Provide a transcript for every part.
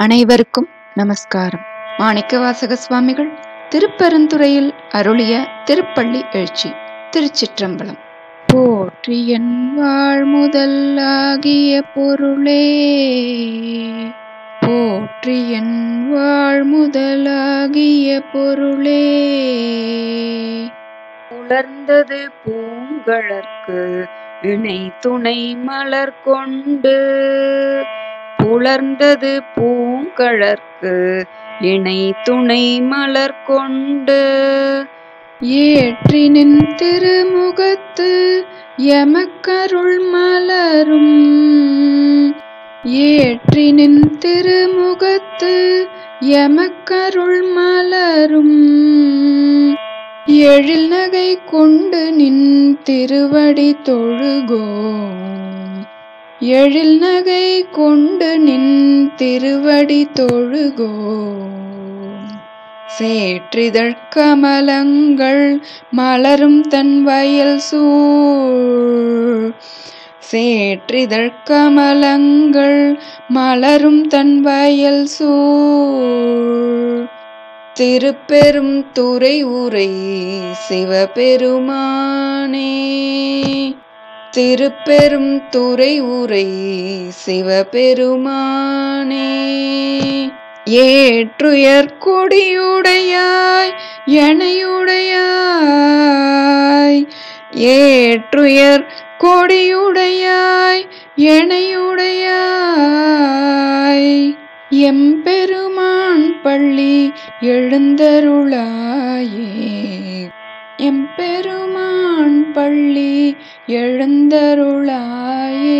அனைவருக்கும் நமஸ்காரம். மாணிக்கவாசக சுவாமிகள் திருப்பெருந்துறையில் அருளிய திருப்பள்ளி எழுச்சி. திருச்சிற்றம்பலம். போற்றி என் வாழ்முதல் ஆகிய பொருளே, போற்றி என் வாழ்முதலாகிய பொருளே, உலர்ந்தது பூங்கழற்கு இணை துணை மலர் கொண்டு, புலர்ந்தது பூங்கழற்கு இணை துணை மலர் கொண்டு, ஏற்றி நின் திருமுகத்து எமக்கருள் மலரும், ஏற்றி நின் திருமுகத்து எமக்கருள் மலரும், எழில் நகை கொண்டு நின் திருவடி தொழுகோம், எழில் நகை கொண்டு நின் திருவடி தொழுகோம், சேற்றிதழ் கமலங்கள் மலரும் தன் வயல் சூழ், சேற்றிதழ் கமலங்கள் மலரும் தன் வயல் சூழ், திருப்பெரும் துறை உரை சிவபெருமானே, திருப்பெரும் துறை உரை சிவபெருமானே, ஏற்றுயர் கொடியுடையாய் எனையுடையாய், ஏற்றுயர் கொடியுடையாய் எனையுடையாய், எம்பெருமான் பள்ளி எழுந்தருளாயே, எம்பெருமான் பள்ளி எழுந்தருளாயே.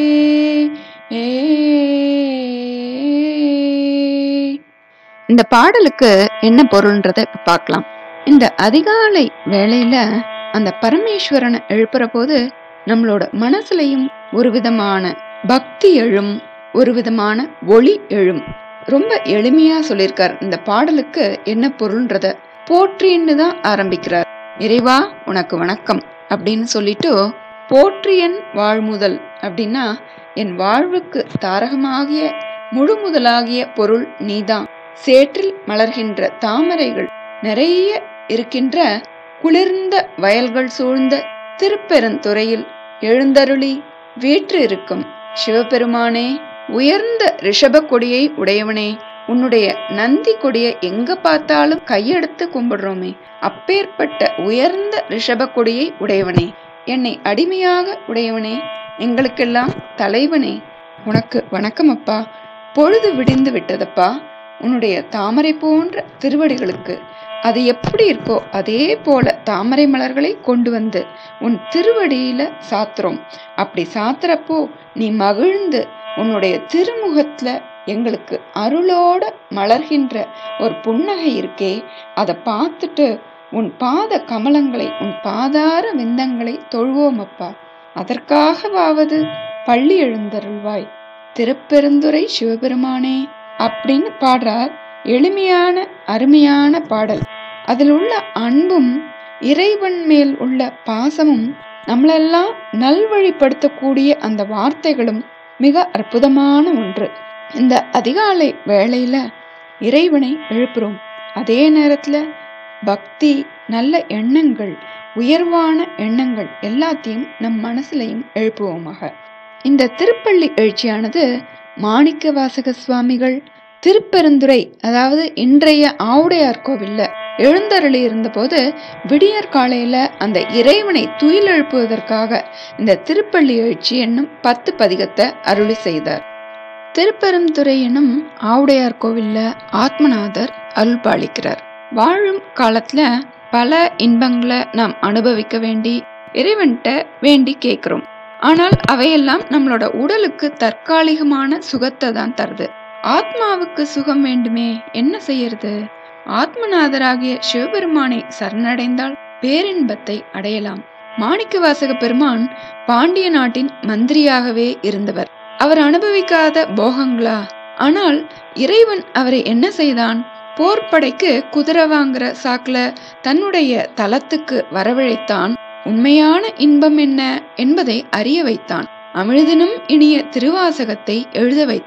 இந்த பாடலுக்கு என்ன பொருள்ன்றத இப்ப பார்க்கலாம். இந்த அதிகாலை வேளையில அந்த பரமேஸ்வரனை எழுப்புற போது நம்மளோட மனசுலையும் ஒரு விதமான பக்தி எழும், ஒரு விதமான ஒளி எழும். ரொம்ப எளிமையா சொல்லியிருக்கார். இந்த பாடலுக்கு என்ன பொருள்ன்றத போற்றின்னு தான் ஆரம்பிக்கிறார். இறைவா உனக்கு வணக்கம் அப்படின்னு சொல்லிட்டு, போற்றியன் வாழ்முதல் அப்படின்னா என் வாழ்வுக்கு தாரகமாகிய முழு முதலாகிய பொருள் நீதான். சேற்றில் மலர்கின்ற தாமரைகள் நிறைய இருக்கின்ற குளிர்ந்த வயல்கள் சூழ்ந்த திருப்பெருந்துறையில் எழுந்தருளி வீற்று இருக்கும் சிவபெருமானே, உயர்ந்த ரிஷப கொடியை உடையவனே, உன்னுடைய நந்தி கொடியை எங்க பார்த்தாலும் கையெடுத்து கும்பிடுறோமே, அப்பேற்பட்ட உயர்ந்த ரிஷப கொடியை உடையவனே, என்னை அடிமையாக உடையவனே, எங்களுக்கெல்லாம் தலைவனே, உனக்கு வணக்கம் அப்பா. பொழுது விடிந்து விட்டதப்பா. உன்னுடைய தாமரை போன்ற திருவடிகளுக்கு அது எப்படி இருக்கோ அதே போல தாமரை மலர்களை கொண்டு வந்து உன் திருவடியில சாத்துறோம். அப்படி சாத்துறப்போ நீ மகிழ்ந்து உன்னுடைய திருமுகத்துல எங்களுக்கு அருளோட மலர்கின்ற ஒரு புன்னகை இருக்கே, அதை பார்த்துட்டு உன் பாத கமலங்களை, உன் பாதார விந்தங்களை தொழுவோம் அப்பா. அதற்காகவாவது பள்ளி எழுந்தருள்வாய் திருப்பெருந்துறை சிவபெருமானே அப்படின்னு பாடுறார். எளிமையான அருமையான பாடல். அதில் உள்ள அன்பும் இறைவன் மேல் உள்ள பாசமும் நம்மளெல்லாம் நல்வழிப்படுத்தக்கூடிய அந்த வார்த்தைகளும் மிக அற்புதமான ஒன்று. இந்த அதிகாலை வேளையில இறைவனை எழுப்புறோம். அதே நேரத்துல பக்தி, நல்ல எண்ணங்கள், உயர்வான எண்ணங்கள் எல்லாத்தையும் நம் மனசுலையும் எழுப்புவோமாக. இந்த திருப்பள்ளி எழுச்சியானது மாணிக்கவாசக சுவாமிகள் திருப்பெருந்துறை, அதாவது இன்றைய ஆவுடையார் கோவில்ல எழுந்தருளி இருந்த போது விடியற் காலையில அந்த இறைவனை துயில் எழுப்புவதற்காக இந்த திருப்பள்ளி எழுச்சி என்னும் 10 பதிகத்தை அருளி செய்தார். திருப்பெருந்துறை என்னும் ஆவுடையார் கோவில்ல ஆத்மநாதர் அருள் பாலிக்கிறார். வாழும் காலத்துல பல இன்பங்களை நாம் அனுபவிக்க வேண்டி இறைவன்கிட்ட வேண்டி கேட்கிறோம். ஆனால் அவையெல்லாம் நம்மளோட உடலுக்கு தற்காலிகமான சுகத்தை தான் தருது. ஆத்மாவுக்கு சுகம் வேண்டுமே, என்ன செய்யறது? ஆத்மநாதராகிய சிவபெருமானை சரணடைந்தால் பேரின்பத்தை அடையலாம். மாணிக்கவாசக பெருமான் பாண்டிய நாட்டின் மந்திரியாகவே இருந்தவர். அவர் அனுபவிக்காத போகங்களா? ஆனால் இறைவன் அவரை என்ன செய்தான்? போர்படைக்கு குதிரை வாங்குற சாக்குல தன்னுடைய தலத்துக்கு வரவழைத்தான். உண்மையான இன்பம் என்ன என்பதை அறிய வைத்தான். அமிழ்தினும் இனிய திருவாசகத்தை எழுத வைத்தான்.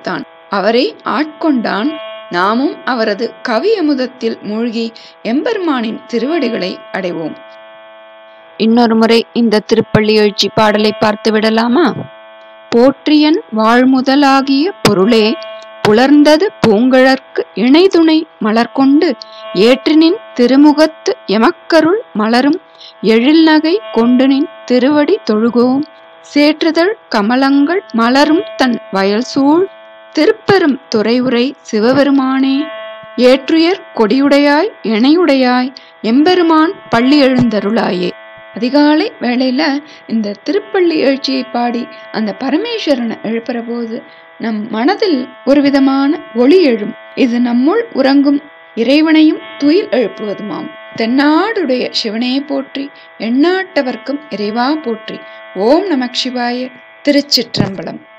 அவரை ஆட்கொண்டான். நாமும் அவரது கவியமுதத்தில் மூழ்கி எம்பெருமானின் திருவடிகளை அடைவோம். இன்னொரு முறை இந்த திருப்பள்ளி எழுச்சி பாடலை பார்த்து விடலாமா? போற்றியன் வாழ்முதலாகிய பொருளே, புலர்ந்தது பூங்கழற்கு இணைதுணை மலர்கொண்டு, ஏற்றினின் திருமுகத்து எமக்கருள் மலரும் எழில்நகை கொண்டுனின் திருவடி தொழுகோம். சேற்றுதழ் கமலங்கள் மலரும் தன் வயல்சூழ் திருப்பெரும் துறையுரை சிவபெருமானே, ஏற்றுயர் கொடியுடையாய் இணையுடையாய் எம்பெருமான் பள்ளி எழுந்தருளாயே. அதிகாலை வேளையில இந்த திருப்பள்ளி எழுச்சியை பாடி அந்த பரமேஸ்வரனை எழுப்புற போது நம் மனதில் ஒரு விதமான ஒளி எழும். இது நம்முள் உறங்கும் இறைவனையும் துயில் எழுப்புவதுமாம். தென்னாடுடைய சிவனே போற்றி, எந்நாட்டவர்க்கும் இறைவா போற்றி. ஓம் நமக் சிவாய. திருச்சிற்றம்பலம்.